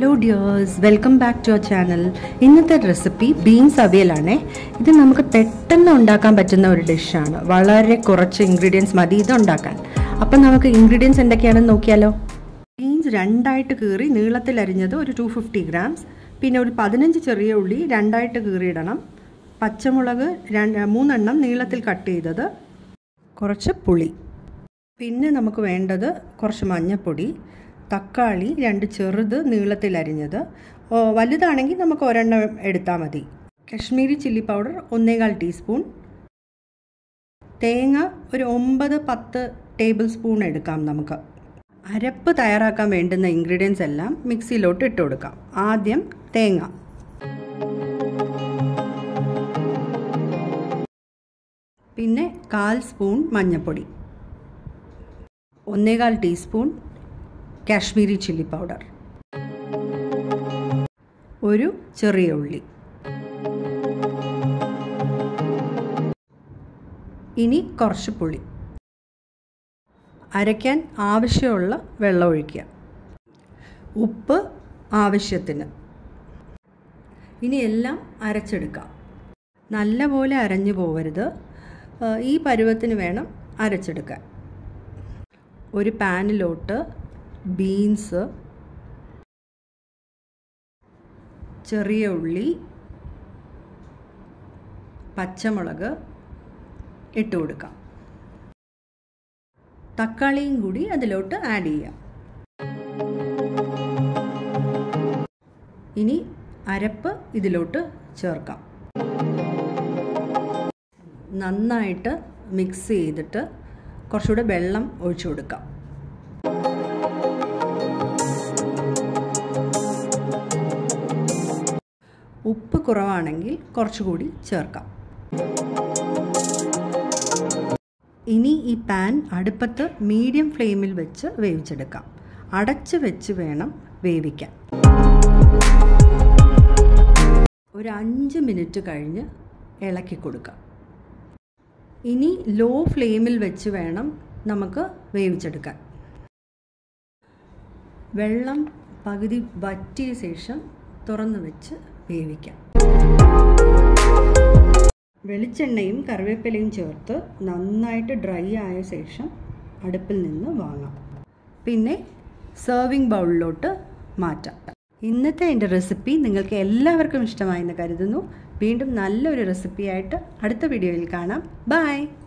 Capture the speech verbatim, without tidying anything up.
Hello dears, welcome back to our channel. ഇന്നത്തെ recipe beans അവിയലാണ്. ഇത് നമുക്ക് പെട്ടെന്ന് ഉണ്ടാക്കാൻ പറ്റുന്ന ഒരു ഡിഷാണ്. വളരെ കുറച്ച് ഇൻഗ്രീഡിയൻസ് മതി ഇത് ഉണ്ടാക്കാൻ. അപ്പോൾ നമുക്ക് ഇൻഗ്രീഡിയൻസ് എന്തൊക്കെയാണെന്ന് നോക്കിയാലോ. ബീൻസ് രണ്ടായിട്ട് കീറി നീളത്തിൽ അരിഞ്ഞത് ഒരു ടു ഫിഫ്റ്റി ഗ്രാംസ്, പിന്നെ ഒരു പതിനഞ്ച് ചെറിയ ഉള്ളി രണ്ടായിട്ട് കീറിയിടണം, പച്ചമുളക് മൂന്നെണ്ണം നീളത്തിൽ കട്ട് ചെയ്തത്, കുറച്ച് പുളി, പിന്നെ നമുക്ക് വേണ്ടത് കുറച്ച് മഞ്ഞൾപ്പൊടി, തക്കാളി രണ്ട് ചെറുത് നീളത്തിൽ അരിഞ്ഞത്, വലുതാണെങ്കിൽ നമുക്ക് ഒരെണ്ണം എടുത്താൽ മതി, കശ്മീരി ചില്ലി പൗഡർ ഒന്നേകാൽ ടീസ്പൂൺ, തേങ്ങ ഒരു ഒമ്പത് പത്ത് ടേബിൾ സ്പൂൺ എടുക്കാം. നമുക്ക് അരപ്പ് തയ്യാറാക്കാൻ വേണ്ടുന്ന ഇൻഗ്രീഡിയൻസ് എല്ലാം മിക്സിയിലോട്ട് ഇട്ട് കൊടുക്കാം. ആദ്യം തേങ്ങ, പിന്നെ കാൽ സ്പൂൺ മഞ്ഞൾപ്പൊടി, ഒന്നേകാൽ ടീസ്പൂൺ കാശ്മീരി ചില്ലി പൗഡർ, ഒരു ചെറിയ ഉള്ളി. ഇനി കുറച്ച് പുളി. അരയ്ക്കാൻ ആവശ്യമുള്ള വെള്ളം ഒഴിക്കുക. ഉപ്പ് ആവശ്യത്തിന്. ഇനി എല്ലാം അരച്ചെടുക്കാം. നല്ലപോലെ അരഞ്ഞു പോവരുത്. ഈ പരുവത്തിന് വേണം അരച്ചെടുക്കാൻ. ഒരു പാനിലോട്ട് ബീൻസ്, ചെറിയ ഉള്ളി, പച്ചമുളക് ഇട്ട് കൊടുക്കാം. തക്കാളിയും കൂടി അതിലോട്ട് ആഡ് ചെയ്യാം. ഇനി അരപ്പ് ഇതിലോട്ട് ചേർക്കാം. നന്നായിട്ട് മിക്സ് ചെയ്തിട്ട് കുറച്ചുകൂടെ വെള്ളം ഒഴിച്ചു കൊടുക്കാം. ഉപ്പ് കുറവാണെങ്കിൽ കുറച്ചുകൂടി ചേർക്കാം. ഇനി ഈ പാൻ അടുപ്പത്ത് മീഡിയം ഫ്ലെയിമിൽ വെച്ച് വേവിച്ചെടുക്കാം. അടച്ച് വെച്ച് വേണം വേവിക്കാൻ. ഒരു അഞ്ച് മിനിറ്റ് കഴിഞ്ഞ് ഇളക്കി കൊടുക്കാം. ഇനി ലോ ഫ്ലെയിമിൽ വെച്ച് വേണം നമുക്ക് വേവിച്ചെടുക്കാൻ. വെള്ളം പകുതി വറ്റിയ ശേഷം തുറന്ന് വെച്ച് വേവിക്കാം. വെളിച്ചെണ്ണയും കറിവേപ്പിലയും ചേർത്ത് നന്നായിട്ട് ഡ്രൈ ആയ ശേഷം അടുപ്പിൽ നിന്ന് വാങ്ങാം. പിന്നെ സെർവിങ് ബൗളിലോട്ട് മാറ്റാം. ഇന്നത്തെ എൻ്റെ റെസിപ്പി നിങ്ങൾക്ക് എല്ലാവർക്കും ഇഷ്ടമായെന്ന് കരുതുന്നു. വീണ്ടും നല്ലൊരു റെസിപ്പിയായിട്ട് അടുത്ത വീഡിയോയിൽ കാണാം. ബൈ.